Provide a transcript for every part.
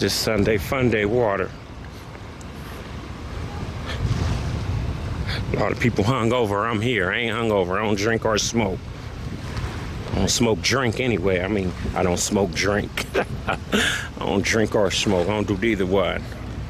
This Sunday Fun Day water. A lot of people hungover. I'm here. I ain't hungover. I don't drink or smoke. I don't smoke, drink anyway. I mean, I don't smoke, drink. I don't drink or smoke. I don't do neither one.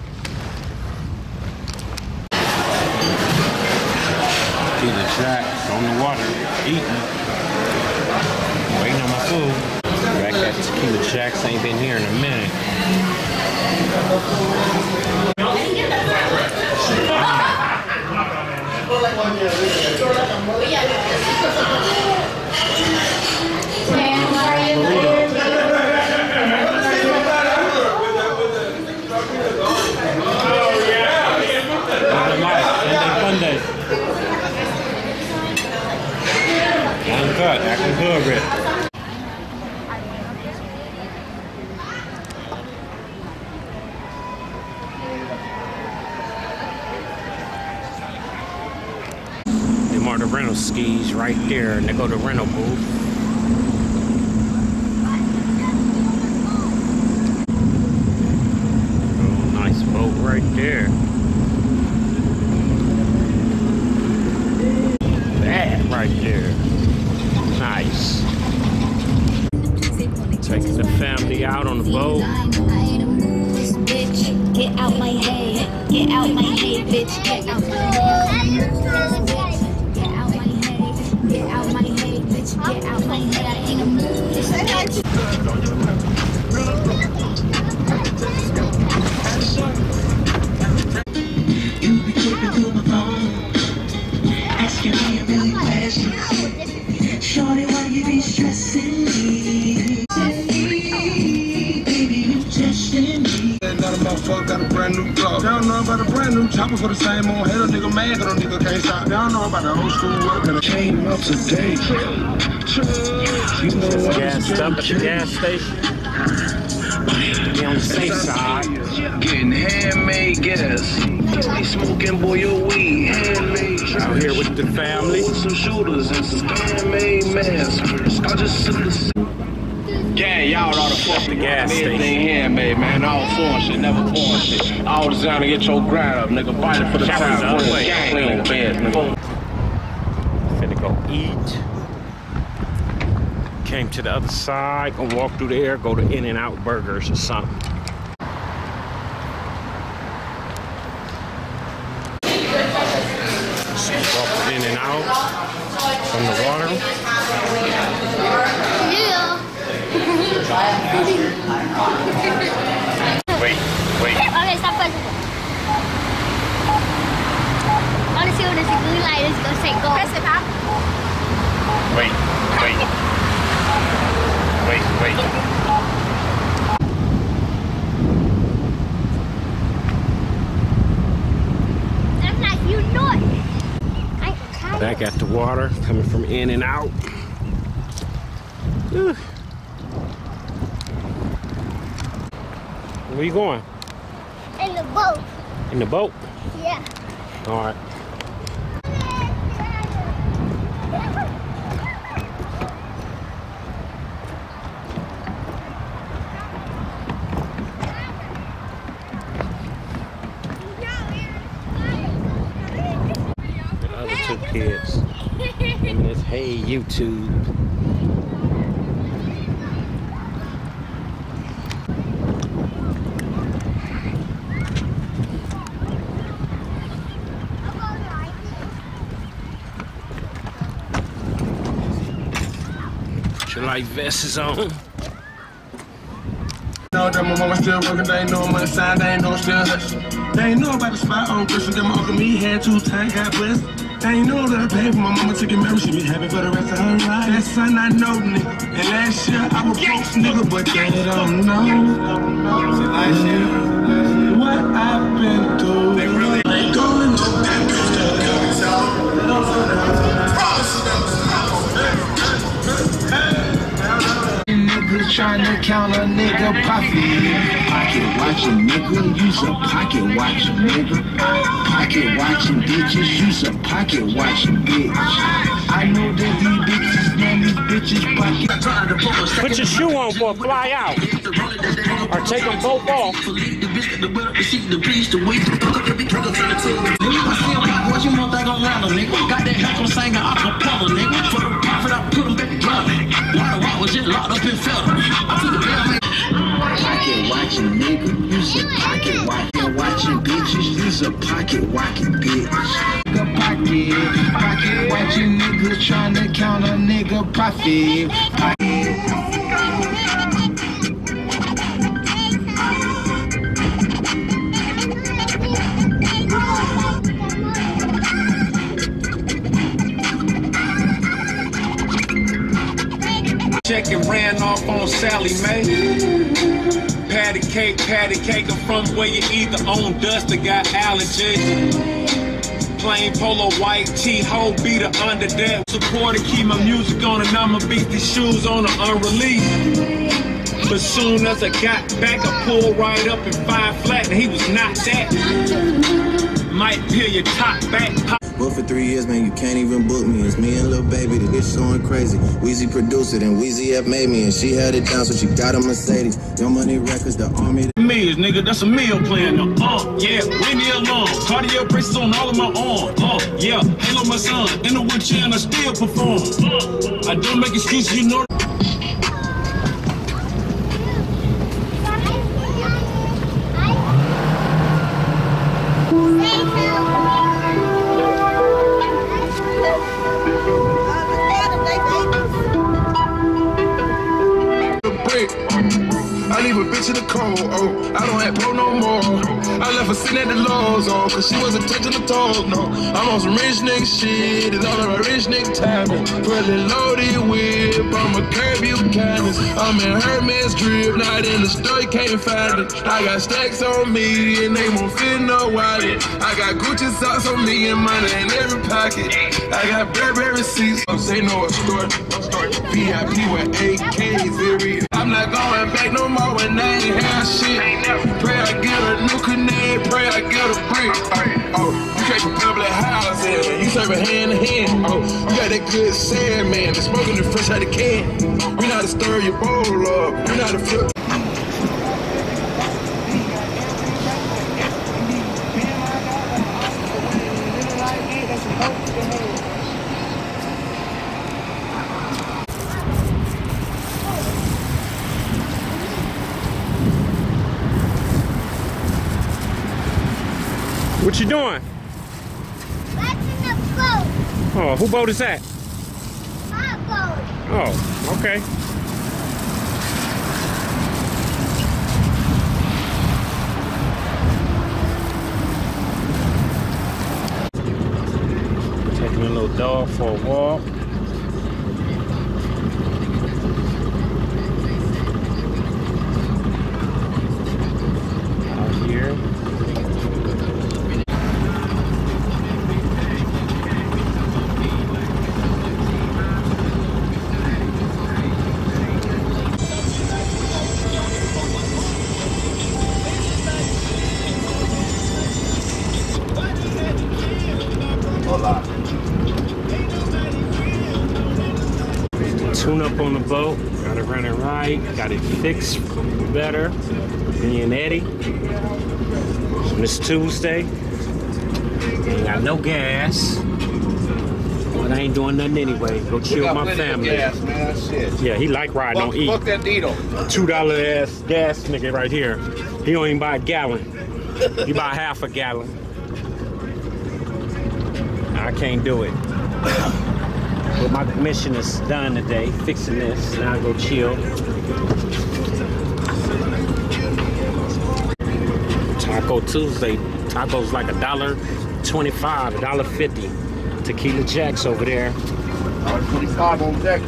Tequila Jack on the water, eating. Waiting on my food. Back at Tequila Jack's, ain't been here in a minute. Uncut, acting good, Rick. Them are the rental skis right there, and they go to rental booth. Oh, nice boat right there. That right there. Nice. Taking the family out on the boat. Get out my head. Get out my head, bitch. Get out my head. Get out my head. Get out my head, bitch. Get out my head. I ain't a mood. You be talking through my phone, asking me a million questions. Shorty, why you be stressing me? Baby, you testing me. Another motherfucker got a brand new club. Y'all know about a brand new chopper for the same old hell. Nigga mad that a nigga can't stop. Y'all know about the old school work that came up today. You know what? Gas up at the gas station. Be on the safe side. Getting handmade gas. They smoking boy your weed. Handmade. Out here with the family. With some shooters and some handmade masks. I just sit the. Yeah, y'all ought to fuck the gas everything station. handmade, man. All foreign shit, never foreign shit. All designed to get your grind up, nigga. Fight it for the time. Play on bed, nigga. Finna go eat. Came to the other side, gonna walk through there, go to In-N-Out Burgers or something. Walk In-N-Out from the water. Yeah. Wait. Okay, stop pressing. I want to see what this blue light is going to say go. Press it, Pop. Wait. I'm like, you know it. Back at the water, coming from In-N-Out. Where you going? In the boat. In the boat? Yeah. All right. The other two kids in this Hey YouTube. Put your life vests on. Know that my mama still working, they ain't no money sign, they ain't no still hush. They ain't know about the spot on Christian, that my uncle me had 2 times, God bless. They ain't know that I paid for my mama to get married, she be happy for the rest of her life. That son I know, nigga, and last year I was broke, nigga, but they don't know. Last year, what I've been through. They really ain't going to that bitch niggas trying to count a nigga profit. Pocket watching nigga, use a pocket watching nigga. Pocket watching bitches, use a pocket watching bitch. I know that these bitches, man, these bitches pocket. Put your shoe on for a fly out. Or take them both off. Pocket watching nigga, you's a pocket watching bitches, you's a pocket watching bitch. Pocket watching nigga, trying to count a nigga profit. Check and ran off on Sally Mae. Patty cake, I'm from where you either own dust or got allergies. Plain polo white tee, whole beater under that. Support to keep my music on and I'ma beat these shoes on the unreleased. But soon as I got back, I pulled right up in 5 flat and he was not that. Might peel your top back. But for 3 years, man, you can't even book me. It's me and Lil Baby, the bitch going crazy. Weezy produced it and Weezy F made me, and she held it down, so she got a Mercedes. Young Money Records, the army. Millions, nigga, that's a meal plan. Yeah, leave me alone. Cartier braces on all of my arms. Yeah, hello my son. In the wheelchair and I still perform. I don't make excuses, you know. I leave a bitch in the cold, oh, I don't have pro no more. I left her sitting at the Lowe's, oh, cause she wasn't touching the toes, no. I'm on some rich nigga shit, it's all about rich nigga timing. Fully loaded whip, I'ma curb you kindness. I'm in Hermes drip, not in the store, you can't find it. I got stacks on me, and they won't fit no wallet. I got Gucci socks on me, and money in every pocket. I got Burberry seats, so say no extort. VIP with AKs, every. I'm not going back no more when I ain't have shit. Pray I get a new Canadian, pray I get a brick. Oh, you can't be public housing, you serving hand to hand. Oh, you got that good sand, man, the smoking the fresh out the can. We know how to stir your bowl up, we know how to flip. What you doing? Watching the boat. Oh, who boat is that? My boat. Oh, okay. Taking a little dog for a walk. Out here. Tune up on the boat, got it running right, got it fixed better. Me and Eddie. And it's Tuesday. Ain't got no gas. But I ain't doing nothing anyway. Go chill with my family. Gas, man. Shit. Yeah, he like riding on E. Fuck that needle. $2 ass gas nigga right here. He don't even buy a gallon. He buy half a gallon. I can't do it. But my mission is done today, fixing this. Now I go chill. Taco Tuesday. Tacos like $1.25, $1.50. Tequila Jacks over there. $1.25 on deck.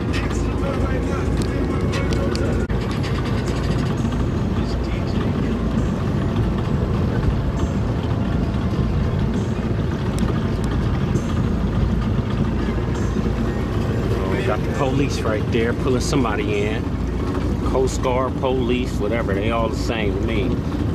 Got the police right there pulling somebody in. Coast Guard, police, whatever, they all the same to me.